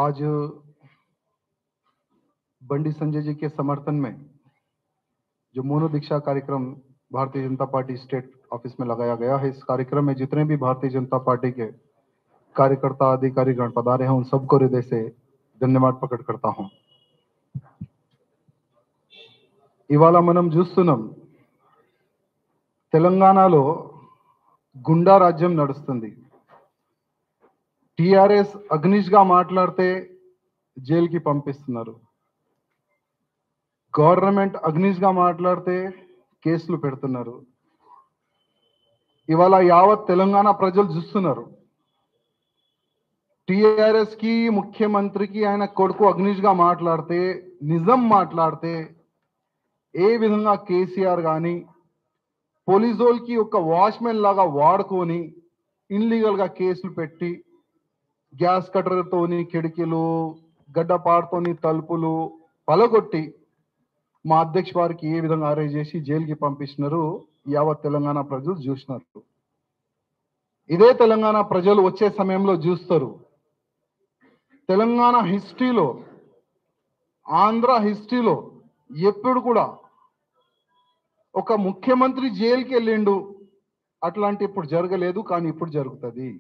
आज बंडी संजय जी के समर्थन में जो मौन दीक्षा कार्यक्रम Bharatiya Janata party state office में लगाया गया है, इस कार्यक्रम में जितने भी भारतीय जनता पार्टी के कार्यकर्ता अधिकारी गण पधारे हैं, उन सबको हृदय से धन्यवाद प्रकट करता हूं। ఇవాళ మనం చూస్తున్నాం, తెలంగాణలో గుండా రాజ్యం నడుస్తుంది. టిఆర్ఎస్ అగ్నిష్ గా మాట్లాడితే జైలుకి పంపిస్తున్నారు. గవర్నమెంట్ అగ్నిష్ గా మాట్లాడితే కేసులు పెడుతున్నారు. ఇవాళ యావత్ తెలంగాణ ప్రజలు చూస్తున్నారు. టిఆర్ఎస్ కి ముఖ్యమంత్రికి ఆయన కొడుకు అగ్నిష్ గా మాట్లాడితే, నిజం మాట్లాడితే ఏ విధంగా కేసీఆర్ గాని పోలీసోల్కి ఒక వాచ్మెన్ లాగా వాడుకొని ఇన్లీగల్ గా కేసులు పెట్టి గ్యాస్ కట్టర్తోని కిటికీలు గడ్డపాడుతోని తలుపులు పలగొట్టి మా అధ్యక్ష వారికి ఏ విధంగా అరెస్ట్ చేసి జైలుకి పంపిస్తున్నారు యావత్ తెలంగాణ ప్రజలు చూస్తున్నారు. ఇదే తెలంగాణ ప్రజలు వచ్చే సమయంలో చూస్తారు. తెలంగాణ హిస్టరీలో, ఆంధ్ర హిస్టరీలో ఎప్పుడు కూడా ఒక ముఖ్యమంత్రి జైలుకి వెళ్ళిండు అట్లాంటి ఇప్పుడు జరగలేదు, కానీ ఇప్పుడు జరుగుతుంది.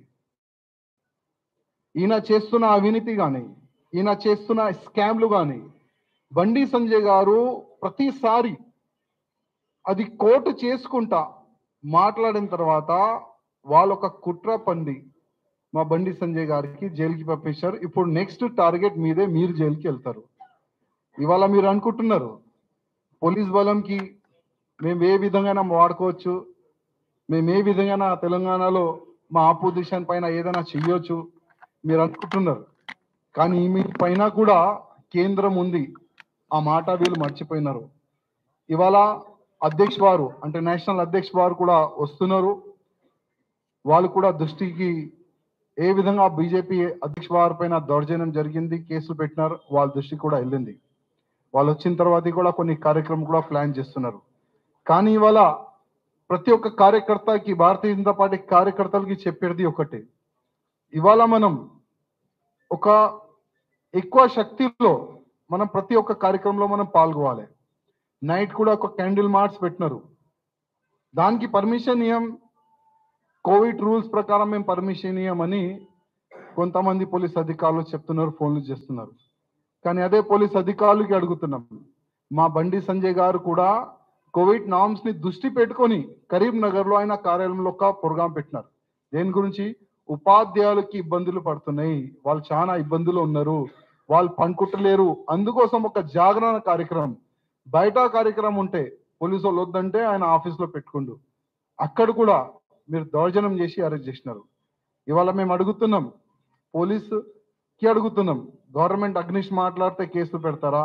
ఈయన చేస్తున్న అవినీతి కానీ, ఈయన చేస్తున్న స్కామ్లు కానీ బండి సంజయ్ గారు ప్రతిసారి అది కోర్టు చేసుకుంటా మాట్లాడిన తర్వాత వాళ్ళొక కుట్ర పండి మా బండి సంజయ్ గారికి జైలుకి పంపించారు. ఇప్పుడు నెక్స్ట్ టార్గెట్ మీదే, మీరు జైలుకి వెళ్తారు. ఇవాళ మీరు అనుకుంటున్నారు పోలీస్ బలంకి మేము ఏ విధంగా వాడుకోవచ్చు, మేము ఏ విధంగా తెలంగాణలో మా ఆపోజిషన్ పైన ఏదైనా చెయ్యొచ్చు మీరు అనుకుంటున్నారు. కానీ మీ పైన కూడా కేంద్రం ఉంది, ఆ మాట వీళ్ళు మర్చిపోయినారు. ఇవాళ అధ్యక్ష వారు అంటే నేషనల్ అధ్యక్ష వారు కూడా వస్తున్నారు. వాళ్ళు కూడా దృష్టికి ఏ విధంగా బీజేపీ అధ్యక్ష వారి పైన దౌర్జన్యం జరిగింది, కేసులు పెట్టినారు, వాళ్ళ దృష్టికి కూడా వెళ్ళింది. వాళ్ళు వచ్చిన తర్వాత కూడా కొన్ని కార్యక్రమం కూడా ప్లాన్ చేస్తున్నారు. కానీ ఇవాళ ప్రతి ఒక్క కార్యకర్తకి, భారతీయ జనతా పార్టీ కార్యకర్తలకి చెప్పేది ఒకటే, ఇవాళ మనం ఒక ఎక్కువ శక్తిలో మనం ప్రతి ఒక్క కార్యక్రమంలో మనం పాల్గొవాలి. నైట్ కూడా ఒక క్యాండిల్ మార్చ్ పెట్టినారు, దానికి పర్మిషన్ ఇయ్యం, కోవిడ్ రూల్స్ ప్రకారం మేము పర్మిషన్ ఇయ్యమని కొంతమంది పోలీస్ అధికారులు చెప్తున్నారు, ఫోన్లు చేస్తున్నారు. కానీ అదే పోలీస్ అధికారులకి అడుగుతున్నాం, మా బండి సంజయ్ గారు కూడా కోవిడ్ నామ్స్ ని దృష్టి పెట్టుకొని కరీంనగర్ లో ఆయన కార్యాలయంలో ఒక ప్రోగ్రాం పెట్టినారు. దేని గురించి? ఉపాధ్యాయులకి ఇబ్బందులు పడుతున్నాయి, వాళ్ళు చాలా ఇబ్బందులు ఉన్నారు, వాళ్ళు పనుకుంటలేరు, అందుకోసం ఒక జాగరణ కార్యక్రమం, బయట కార్యక్రమం ఉంటే పోలీసు వాళ్ళు వద్దంటే ఆయన ఆఫీస్లో పెట్టుకుండు, అక్కడ కూడా మీరు దౌర్జన్యం చేసి అరెస్ట్ చేసినారు. ఇవాళ మేము అడుగుతున్నాం, పోలీసుకి అడుగుతున్నాం, గవర్నమెంట్ అగ్నిష్ మాట్లాడితే కేసులు పెడతారా,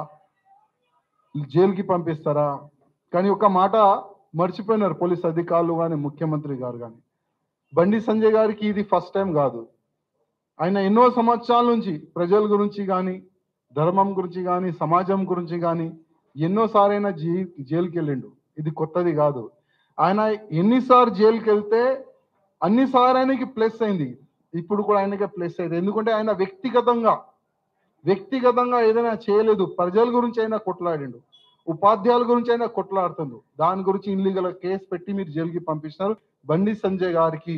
జైలుకి పంపిస్తారా? కానీ ఒక మాట మర్చిపోయినారు పోలీస్ అధికారులు కానీ, ముఖ్యమంత్రి గారు కానీ. బండి సంజయ్ గారికి ఇది ఫస్ట్ టైం కాదు, ఆయన ఎన్నో సంవత్సరాల నుంచి ప్రజల గురించి కానీ, ధర్మం గురించి కానీ, సమాజం గురించి కానీ ఎన్నోసార్లు అయినా జైలుకి వెళ్ళిండు, ఇది కొత్తది కాదు. ఆయన ఎన్నిసార్లు జైలుకి వెళ్తే అన్నిసార్లు ఆయనకి ప్లస్ అయింది, ఇప్పుడు కూడా ఆయనకి ప్లస్ అయింది. ఎందుకంటే ఆయన వ్యక్తిగతంగా ఏదైనా చేయలేదు, ప్రజల గురించి అయినా కొట్లాడిండు, ఉపాధ్యాయుల గురించి అయినా కొట్లాడుతుండు, దాని గురించి ఇన్లీగల్ కేసు పెట్టి మీరు జైలుకి పంపిస్తున్నారు. బండి సంజయ్ గారికి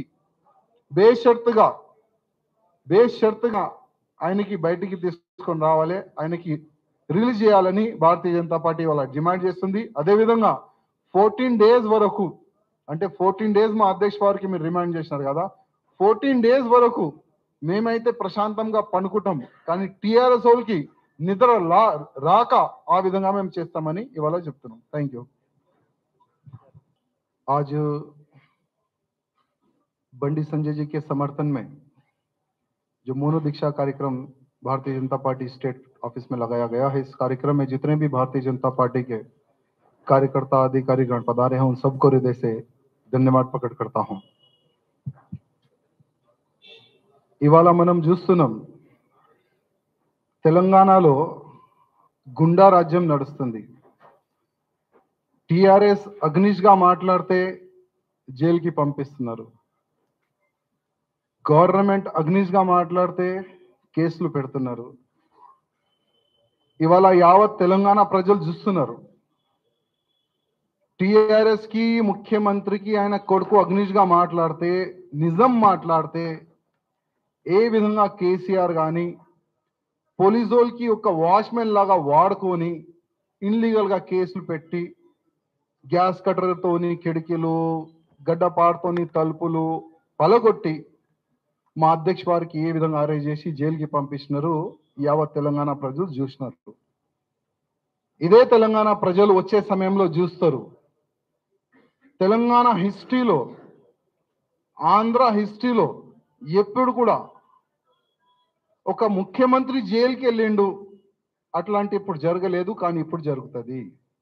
బేషరతుగా ఆయనకి బయటికి తీసుకొని రావాలి, ఆయనకి రిలీజ్ చేయాలని భారతీయ జనతా పార్టీ వాళ్ళ డిమాండ్ చేస్తుంది. అదేవిధంగా 14 days వరకు, అంటే 14 days మా అధ్యక్ష వారికి మీరు రిమాండ్ చేసినారు కదా, 14 days వరకు మేమైతే ప్రశాంతంగా పనుకుంటాం, కానీ టిఆర్ఎస్ వాళ్ళకి నిద్ర రాక ఆ విధంగా మేము చేస్తామని ఇవాళ చెప్తున్నాం. Thank you. आज बंडी संजय जी के समर्थन में जो मौन दीक्षा कार्यक्रम Bharatiya Janata party state office में लगाया गया है, इस कार्यक्रम में जितने भी भारतीय जनता पार्टी के कार्यकर्ता अधिकारी गण पधारे हैं, उन सबको हृदय से धन्यवाद प्रकट करता हूं. ఇవాళ మనం చూస్తున్నాం, తెలంగాణలో గుండా రాజ్యం నడుస్తుంది. టిఆర్ఎస్ అగ్నిష్ గా మాట్లాడితే జైలుకి పంపిస్తున్నారు, గవర్నమెంట్ అగ్నిష్ గా మాట్లాడితే కేసులు పెడుతున్నారు. ఇవాళ యావత్ తెలంగాణ ప్రజలు చూస్తున్నారు. టిఆర్ఎస్ కి ముఖ్యమంత్రికి ఆయన కొడుకు అగ్నిష్ గా మాట్లాడితే, నిజం మాట్లాడితే ఏ విధంగా కేసీఆర్ కానీ పోలీసోల్కి ఒక వాచ్మెన్ లాగా వాడుకొని ఇన్లీగల్ గా కేసులు పెట్టి గ్యాస్ కట్టర్తోని కిటికీలు గడ్డపాటుతోని తలుపులు పలగొట్టి మా అధ్యక్ష వారికి ఏ విధంగా అరెస్ట్ చేసి జైలుకి పంపిస్తున్నారు యావత్ తెలంగాణ ప్రజలు చూసినారు. ఇదే తెలంగాణ ప్రజలు వచ్చే సమయంలో చూస్తారు. తెలంగాణ హిస్టరీలో, ఆంధ్ర హిస్టరీలో ఎప్పుడు కూడా ఒక ముఖ్యమంత్రి జైలుకి వెళ్ళిండు అట్లాంటి ఇప్పుడు జరగలేదు, కానీ ఇప్పుడు జరుగుతుంది.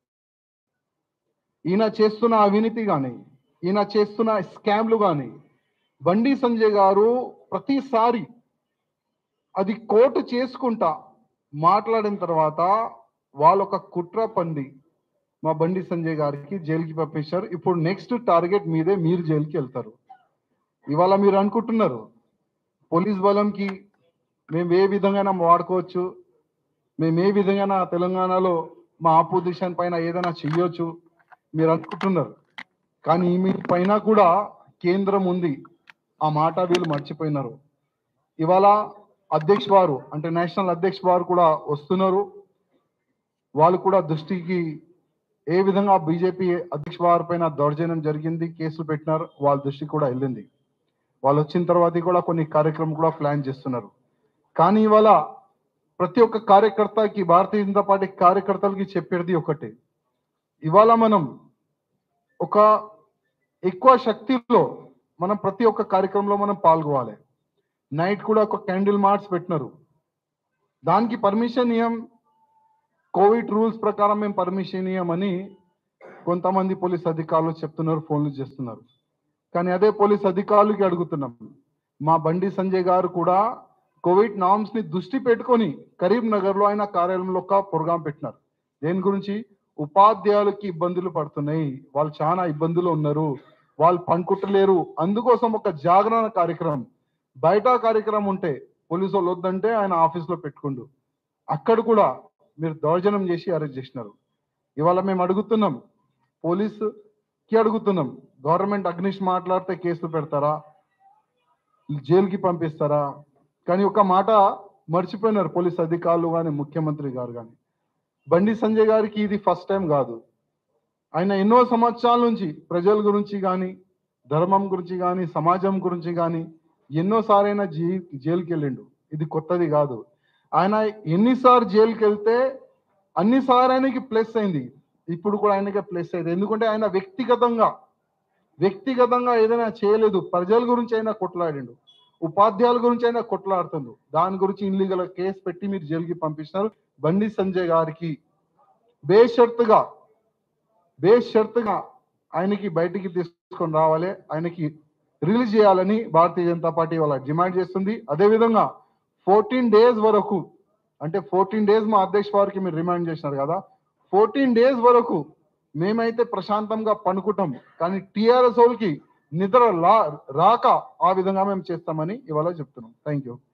ఈయన చేస్తున్న అవినీతి కానీ, ఈయన చేస్తున్న స్కామ్లు కానీ, బండి సంజయ్ గారు ప్రతిసారి అది కోర్టు చేసుకుంటా మాట్లాడిన తర్వాత వాళ్ళొక కుట్ర పండి మా బండి సంజయ్ గారికి జైలుకి పంపించారు. ఇప్పుడు నెక్స్ట్ టార్గెట్ మీదే, మీరు జైలుకి వెళ్తారు. ఇవాళ మీరు అనుకుంటున్నారు పోలీస్ బలంకి మేము ఏ విధంగా వాడుకోవచ్చు, మేము ఏ విధంగా తెలంగాణలో మా ఆపోజిషన్ పైన ఏదైనా చెయ్యొచ్చు మీరు అనుకుంటున్నారు. కానీ మీ పైన కూడా కేంద్రం ఉంది, ఆ మాట వీళ్ళు మర్చిపోయినారు. ఇవాళ అధ్యక్ష వారు అంటే నేషనల్ అధ్యక్ష వారు కూడా వస్తున్నారు. వాళ్ళు కూడా దృష్టికి ఏ విధంగా బీజేపీ అధ్యక్ష వారి పైన దౌర్జన్యం జరిగింది, కేసులు పెట్టినారు, వాళ్ళ దృష్టికి కూడా వెళ్ళింది. వాళ్ళు వచ్చిన తర్వాత కూడా కొన్ని కార్యక్రమం కూడా ప్లాన్ చేస్తున్నారు. కానీ ఇవాళ ప్రతి ఒక్క కార్యకర్తకి, భారతీయ జనతా పార్టీ కార్యకర్తలకి చెప్పేది ఒకటి, ఇవాళ మనం ఒక ఎక్కువ శక్తిలో మనం ప్రతి ఒక్క కార్యక్రమంలో మనం పాల్గొవాలి. నైట్ కూడా ఒక క్యాండిల్ మార్చ్ పెట్టినారు, దానికి పర్మిషన్ ఇయ్యం, కోవిడ్ రూల్స్ ప్రకారం మేము పర్మిషన్ ఇయ్యమని కొంతమంది పోలీస్ అధికారులు చెప్తున్నారు, ఫోన్లు చేస్తున్నారు. కానీ అదే పోలీస్ అధికారులకి అడుగుతున్నాం, మా బండి సంజయ్ గారు కూడా కోవిడ్ నామ్స్ ని దృష్టి పెట్టుకొని కరీంనగర్ లో ఆయన కార్యాలయంలో ఒక ప్రోగ్రాం పెట్టినారు. దేని గురించి? ఉపాధ్యాయులకి ఇబ్బందులు పడుతున్నాయి, వాళ్ళు చాలా ఇబ్బందులు ఉన్నారు, వాళ్ళు పనుకుంటలేరు, అందుకోసం ఒక జాగరణ కార్యక్రమం, బయట కార్యక్రమం ఉంటే పోలీసు వాళ్ళు వద్దంటే ఆయన ఆఫీస్లో పెట్టుకుండు, అక్కడ కూడా మీరు దౌర్జన్యం చేసి అరెస్ట్ చేసినారు. ఇవాళ మేము అడుగుతున్నాం, పోలీసుకి అడుగుతున్నాం, గవర్నమెంట్ అగ్నిష్ మాట్లాడితే కేసులు పెడతారా, జైలుకి పంపిస్తారా? కానీ ఒక మాట మర్చిపోయినారు పోలీస్ అధికారులు కానీ, ముఖ్యమంత్రి గారు కానీ. బండి సంజయ్ గారికి ఇది ఫస్ట్ టైం కాదు, ఆయన ఎన్నో సంవత్సరాల నుంచి ప్రజల గురించి కానీ, ధర్మం గురించి కానీ, సమాజం గురించి కానీ ఎన్నోసార్లు అయినా జైలుకి వెళ్ళిండు, ఇది కొత్తది కాదు. ఆయన ఎన్నిసార్లు జైలుకి వెళ్తే అన్నిసార్లు ఆయనకి ప్లస్ అయింది, ఇప్పుడు కూడా ఆయనకి ప్లస్ అయింది. ఎందుకంటే ఆయన వ్యక్తిగతంగా ఏదైనా చేయలేదు, ప్రజల గురించి అయినా కొట్లాడిండు, ఉపాధ్యాయుల గురించి అయినా కొట్లాడుతుండు, దాని గురించి ఇన్లీగల్ కేసు పెట్టి మీరు జైలుకి పంపిస్తున్నారు. బండి సంజయ్ గారికి బేషరతుగా ఆయనకి బయటికి తీసుకొని రావాలి, ఆయనకి రిలీజ్ చేయాలని భారతీయ జనతా పార్టీ వాళ్ళ డిమాండ్ చేస్తుంది. అదేవిధంగా 14 days వరకు, అంటే 14 days మా అధ్యక్ష వారికి మీరు రిమాండ్ చేసినారు కదా, 14 days వరకు మేమైతే ప్రశాంతంగా పనుకుంటాం, కానీ టిఆర్ఎస్ వాళ్ళకి నిద్ర రాక ఆ విధంగా మేము చేస్తామని ఇవాళ చెప్తున్నాం. Thank you.